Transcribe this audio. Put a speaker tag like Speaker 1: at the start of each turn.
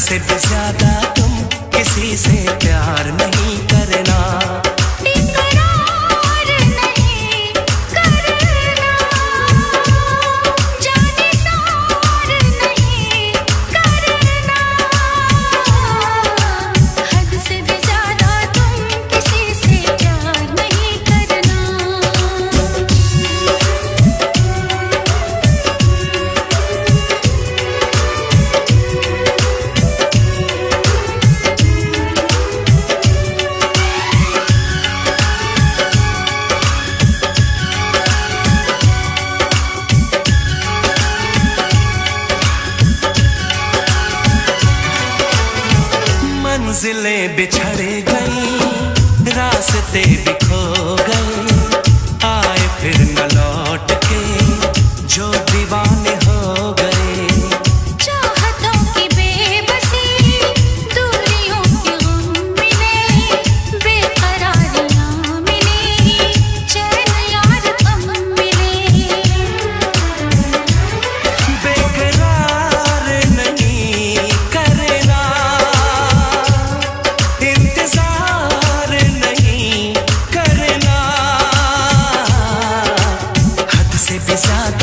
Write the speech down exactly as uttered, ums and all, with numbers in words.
Speaker 1: से भी ज्यादा तुम किसी से प्यार नहीं करना। मंजिलें बिछड़ गई, रास्ते भी खो गए, आए फिर न लौट के जो दीवाने हो गए।
Speaker 2: चाहतों की बेबसी, दूरियों के गम मिले, बेकरारियां मिली, चैन यार कम मिले।
Speaker 1: बेकरार नहीं करना, इंतजार नहीं करना, हद से भी ज्यादा